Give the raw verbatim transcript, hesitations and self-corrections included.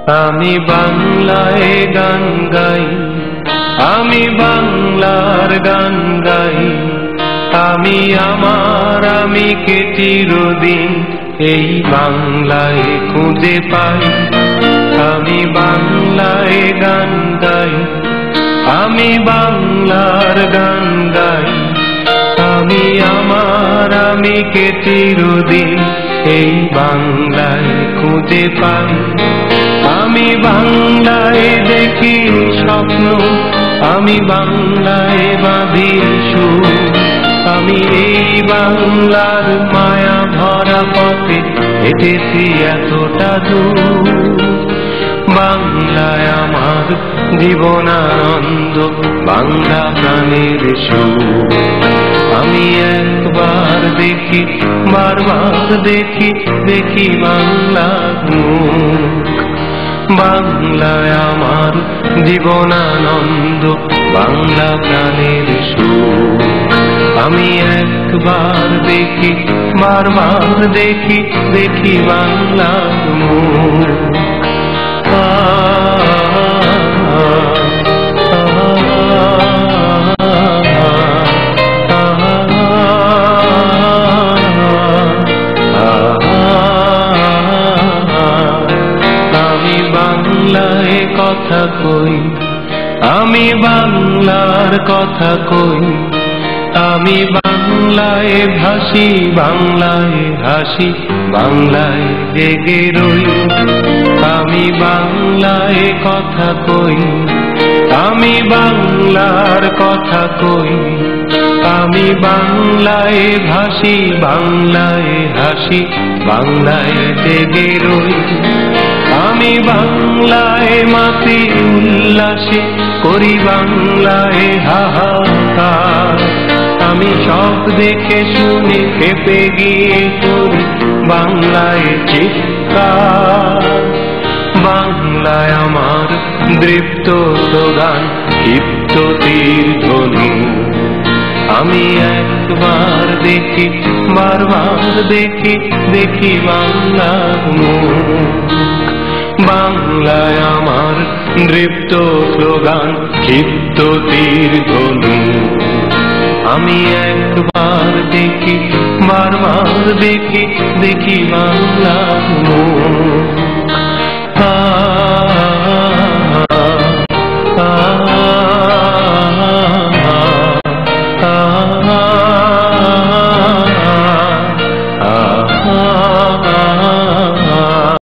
আমি বাংলায় গান গাই, আমি বাংলার গান গাই, আমি আমার আমি কে চিরদিন এই বাংলায় খুঁজে পাই। আমি বাংলায় গান গাই, আমি বাংলার গান গাই, আমি আমার আমি কে চিরদিন এই বাংলায় খুঁজে পাই। আমি বাংলায় দেখি স্বপ্ন, আমি বাংলায় বাঁধি সুর, আমি এই বাংলার মায়া ভরা পথে হেঁটেছি এতটা দূর। বাংলায় আমার জীবনানন্দ, বাংলা প্রাণের সুর। আমি একবার দেখি বারবার দেখি দেখি বাংলার মুখ। বাংলায় আমার জীবনানন্দ, বাংলা প্রাণের সুর। আমি একবার দেখি বারবার দেখি দেখি বাংলার মুখ। আমি বাংলায় কথা কই, আমি বাংলার কথা কই, আমি বাংলায় ভাসি বাংলায় হাসি, বাংলায় জেগে রই। আমি বাংলায় কথা কই, আমি বাংলার কথা কই, আমি বাংলায় ভাসি বাংলায় হাসি, বাংলায় জেগে রই। আমি বাংলায় মাতি উল্লাসে করি বাংলায় হাহাকার, আমি সব দেখে শুনে খেপে গিয়ে করি বাংলায় চিৎকার। বাংলায় আমার দৃপ্ত স্লোগান, ক্ষিপ্ত তীর ধনু। আমি একবার দেখি বারবার দেখি দেখি বাংলার মুখ। বাংলায় আমার দৃপ্ত স্লোগান, ক্ষিপ্ত তীর ধনু। আমি একবার দেখি বারবার দেখি দেখি বাংলার মুখ।